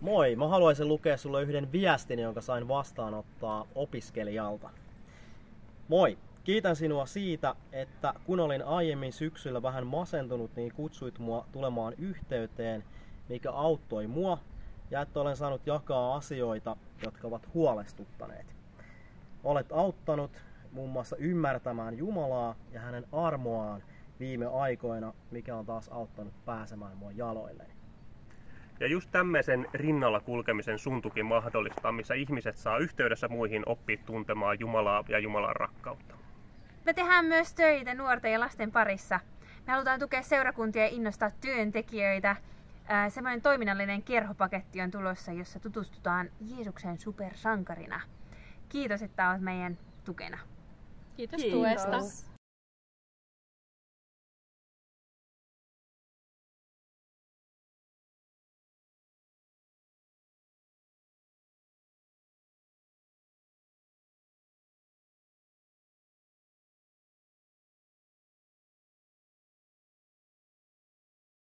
Moi, mä haluaisin lukea sulle yhden viestin, jonka sain vastaanottaa opiskelijalta. Moi, kiitän sinua siitä, että kun olin aiemmin syksyllä vähän masentunut, niin kutsuit mua tulemaan yhteyteen, mikä auttoi mua, ja että olen saanut jakaa asioita, jotka ovat huolestuttaneet. Olet auttanut muun muassa ymmärtämään Jumalaa ja hänen armoaan viime aikoina, mikä on taas auttanut pääsemään mua jaloilleni. Ja just tämmöisen rinnalla kulkemisen sun tuki mahdollistaa, missä ihmiset saa yhteydessä muihin oppia tuntemaan Jumalaa ja Jumalan rakkautta. Me tehdään myös töitä nuorten ja lasten parissa. Me halutaan tukea seurakuntia ja innostaa työntekijöitä. Semmoinen toiminnallinen kerhopaketti on tulossa, jossa tutustutaan Jeesuksen supersankarina. Kiitos, että olet meidän tukena. Kiitos tuesta.